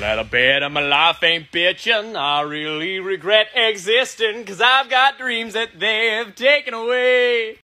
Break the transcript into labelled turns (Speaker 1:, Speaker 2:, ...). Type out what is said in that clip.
Speaker 1: Glad I bet my life ain't bitchin'. I really regret existing, 'cause I've got dreams that they've taken away.